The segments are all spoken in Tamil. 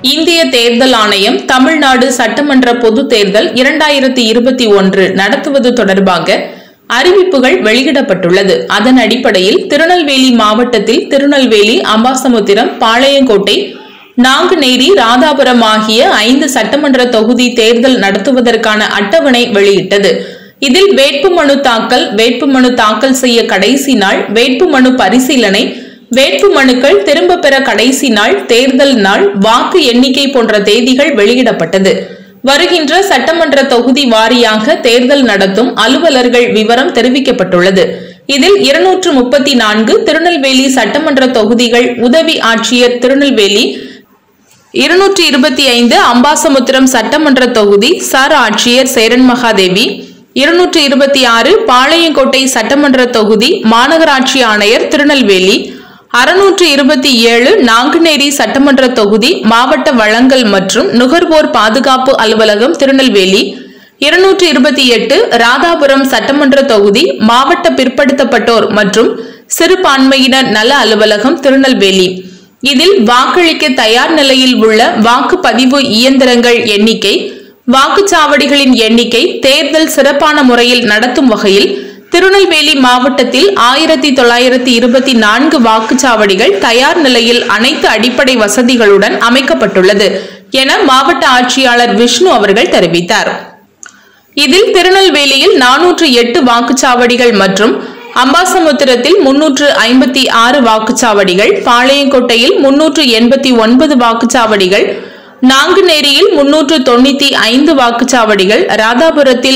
இந்திய தேர்தல் ஆணையம் தமிழ்நாடு சட்டமன்ற பொதுத் தேர்தல் 2021 நடத்துவது தொடர்பாக அறிவிப்புகள் வெளியிடப்பட்டுள்ளது. அதன் அடிப்படையில் திருநெல்வேலி மாவட்டத்தில் திருநெல்வேலி, அம்பாசமுத்திரம், பாளையங்கோட்டை, நாங்குநேரி, ராதாபுரம் ஆகிய 5 சட்டமன்ற தொகுதி தேர்தல் நடத்துவதற்கான அட்டவணை வெளியிட்டது. இதில் வேட்புமனு தாக்கல் செய்ய கடைசி நாள், வேட்புமனு பரிசீலனை, வேட்புமனுக்கள் திரும்ப பெற கடைசி நாள், தேர்தல் நாள், வாக்கு எண்ணிக்கை போன்ற தேதிகள் வெளியிடப்பட்டது. வருகின்ற சட்டமன்ற தொகுதி வாரியாக தேர்தல் நடத்தும் அலுவலர்கள் விவரம் தெரிவிக்கப்பட்டுள்ளது. இதில் 234 திருநெல்வேலி சட்டமன்ற தொகுதிகள் உதவி ஆட்சியர் திருநெல்வேலி, 225 அம்பாசமுத்திரம் சட்டமன்ற தொகுதி சார் ஆட்சியர் சேரன் மகாதேவி, 226 பாளையங்கோட்டை சட்டமன்ற தொகுதி மாநகராட்சி ஆணையர் திருநெல்வேலி, 627 நாங்குநேரி சட்டமன்ற தொகுதி மாவட்ட வழங்கல் மற்றும் நுகர்வோர் பாதுகாப்பு அலுவலகம் திருநெல்வேலி, 228 ராதாபுரம் சட்டமன்ற தொகுதி மாவட்ட பிற்படுத்தப்பட்டோர் மற்றும் சிறுபான்மையினர் நல அலுவலகம் திருநெல்வேலி. இதில் வாக்களிக்க தயார் நிலையில் உள்ள வாக்குப்பதிவு இயந்திரங்கள் எண்ணிக்கை, வாக்குச்சாவடிகளின் எண்ணிக்கை, தேர்தல் சிறப்பான முறையில் நடத்தும் வகையில் திருநெல்வேலி மாவட்டத்தில் 1924 வாக்குச்சாவடிகள் தயார் நிலையில் அனைத்து அடிப்படை வசதிகளுடன் அமைக்கப்பட்டுள்ளது என மாவட்ட ஆட்சியாளர் விஷ்ணு அவர்கள் தெரிவித்தார். இதில் திருநெல்வேலியில் 408 வாக்குச்சாவடிகள் மற்றும் அம்பாசமுத்திரத்தில் 356 வாக்குச்சாவடிகள், பாளையங்கோட்டையில் 389 வாக்குச்சாவடிகள், நாங்குநேரியில் 395 வாக்குச்சாவடிகள், ராதாபுரத்தில்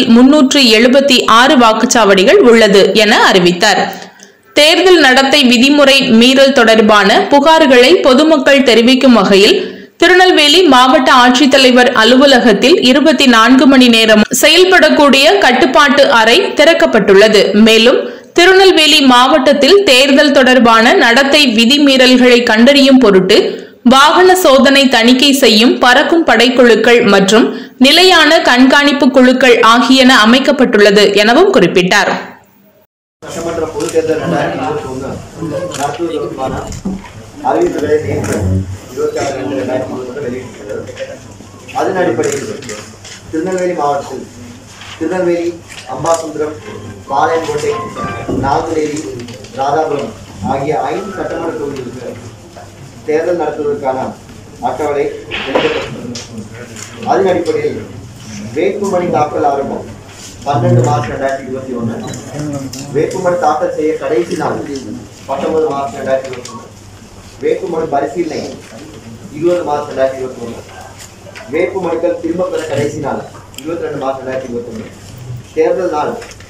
376 வாக்குச்சாவடிகள் உள்ளது என அறிவித்தார். தேர்தல் நடத்தை விதிமுறை மீறல் தொடர்பான புகார்களை பொதுமக்கள் தெரிவிக்கும் வகையில் திருநெல்வேலி மாவட்ட ஆட்சித்தலைவர் அலுவலகத்தில் 24 மணி நேரம் செயல்படக்கூடிய கட்டுப்பாட்டு அறை திறக்கப்பட்டுள்ளது. மேலும் திருநெல்வேலி மாவட்டத்தில் தேர்தல் தொடர்பான நடத்தை விதிமீறல்களை கண்டறியும் பொருட்டு வாகன சோதனை தணிக்கை செய்யும் பறக்கும் படைக்குழுக்கள் மற்றும் நிலையான கண்காணிப்பு குழுக்கள் ஆகியன அமைக்கப்பட்டுள்ளது எனவும் குறிப்பிட்டார். சட்டமன்ற பொது தேர்தல் 2021 நடத்துவதற்கான அறிவிப்புகளை நேற்று 26/2/2021 வெளியிட்டுள்ளது. அதன் அடிப்படையில் திருநெல்வேலி மாவட்டத்தில் திருநெல்வேலி, அம்பாசமுத்திரம், பாளையங்கோட்டை, நாங்குநேரி, ராதாபுரம் ஆகிய 5 சட்டமன்ற தொகுதிகளுக்கு தேர்தல் நடத்துவதற்கான அட்டவணை வெளியிடப்பட்டுள்ளது. அதன் அடிப்படையில் வேட்புமனு தாக்கல் ஆரம்பம் 12 மார்ச் 2021, வேட்புமனு தாக்கல் செய்ய கடைசி நாள் 19 மார்ச் 2021, வேட்புமனு பரிசீலனை 20 மார்ச் 2021, வேட்புமனுக்கள் திரும்ப பெற கடைசி நாள் 22 மார்ச் 2021, தேர்தல் நாள்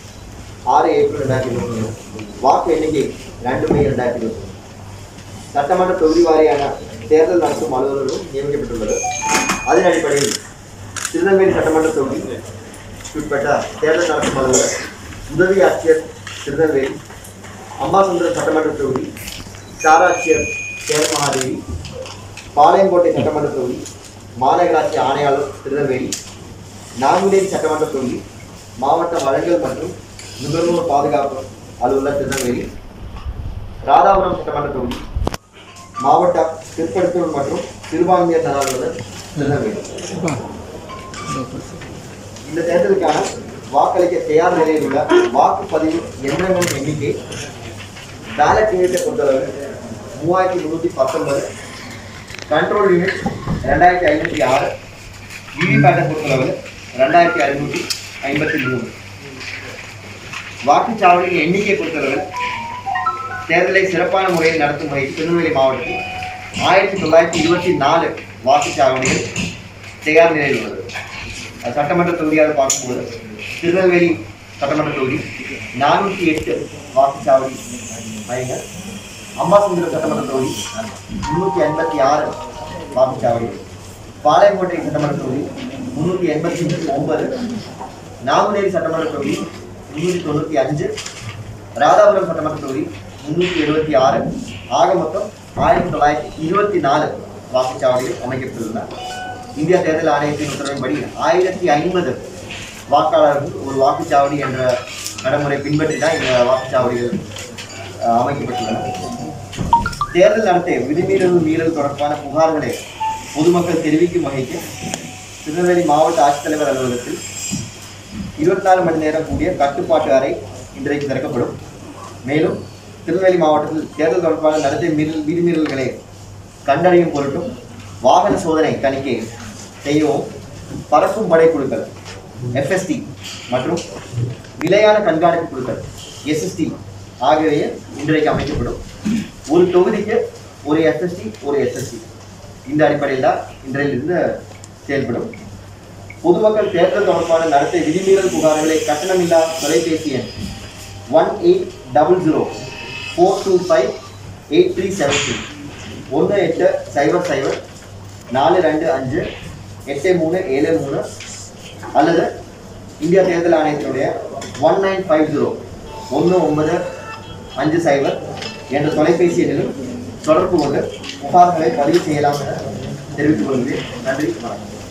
6 ஏப்ரல் 2021, வாக்கு எண்ணிக்கை 2 மே 2021. சட்டமன்ற தொகுதி வாரியான தேர்தல் நடத்தும் அலுவலர்களும் நியமிக்கப்பட்டுள்ளது. அதன் அடிப்படையில் திருநெல்வேலி சட்டமன்ற தொகுதி உட்பட்ட தேர்தல் நடத்தும் அலுவலர் உதவி ஆட்சியர் திருநெல்வேலி, அம்பாசமுத்திரம் சட்டமன்ற தொகுதி சார் ஆட்சியர் சேரன் மகாதேவி, பாளையங்கோட்டை சட்டமன்ற தொகுதி மாநகராட்சி ஆணையாளர் திருநெல்வேலி, நாங்குநேரி சட்டமன்ற தொகுதி மாவட்ட வழங்கல் மற்றும் நுகர்வோர் பாதுகாப்பு அலுவலர் திருநெல்வேலி, ராதாபுரம் சட்டமன்ற தொகுதி மாவட்ட பிற்படுத்தோர் மற்றும் சிறுபான்மையர் நல அலுவலர் திருநெல்வேலி. இந்த தேர்தலுக்கான வாக்களிக்க தயார் நிலையில் உள்ள வாக்குப்பதிவு எந்திரங்களின் எண்ணிக்கை, பேலட் யூனிட்டை பொறுத்தளவு 3319, கண்ட்ரோல் யூனிட் 2506, விவிபேட்டை பொறுத்தளவு 2653. வாக்குச்சாவடியின் எண்ணிக்கை பொறுத்தளவு தேர்தலை சிறப்பான முறையில் நடத்தும் வகையில் திருநெல்வேலி மாவட்டத்தில் 1924 வாக்குச்சாவடிகள் தயார் நிலையில் உள்ளது. சட்டமன்ற தொகுதியாக பார்க்கும்போது திருநெல்வேலி சட்டமன்ற தொகுதி 408 வாக்குச்சாவடி மையங்கள், அம்பாசமுத்திரம் சட்டமன்ற தொகுதி 386 வாக்குச்சாவடிகள், பாளையங்கோட்டை சட்டமன்ற தொகுதி 389, நாங்குநேரி சட்டமன்ற தொகுதி 395, ராதாபுரம் சட்டமன்ற தொகுதி 376, ஆக மொத்தம் 1924 வாக்குச்சாவடிகள் அமைக்கப்பட்டுள்ளன. இந்திய தேர்தல் ஆணையத்தின் உத்தரவின்படி 1050 வாக்காளர்கள் ஒரு வாக்குச்சாவடி என்ற நடைமுறை பின்பற்றி தான் இந்த வாக்குச்சாவடிகள் அமைக்கப்பட்டுள்ளன. தேர்தல் நடத்தை விதிமீறல் தொடர்பான புகார்களை பொதுமக்கள் தெரிவிக்கும் வகைக்கு திருநெல்வேலி மாவட்ட ஆட்சித்தலைவர் அலுவலகத்தில் 24 மணி நேரம் கூடிய கட்டுப்பாட்டு அறை இன்றைக்கு திறக்கப்படும். மேலும் திருநெல்வேலி மாவட்டத்தில் தேர்தல் தொடர்பான நடத்தை விதிமீறல்களை கண்டறியும் பொருட்டும் வாகன சோதனை தணிக்கை செய்யவும் பறக்கும் படை குழுக்கள் FST மற்றும் நிலையான கண்காணிப்பு குழுக்கள் SST ஆகியவை இன்றைக்கு அமைக்கப்படும். ஒரு தொகுதிக்கு ஒரு FST ஒரு SST இந்த அடிப்படையில் தான் இன்றையிலிருந்து செயல்படும். பொதுமக்கள் தேர்தல் தொடர்பான நடத்தை விதிமீறல் புகார்களை கட்டணமில்லா தொலைபேசி எண் 1800-425-8373 1800-425-8373 அல்லது இந்தியா தேர்தல் ஆணையத்தினுடைய 1950-1950 என்ற தொலைபேசி எண்ணிலும் தொடர்பு கொண்டு புகார்களை பதிவு செய்யலாம் என தெரிவித்துக் கொள்கிறேன். நன்றி, வணக்கம்.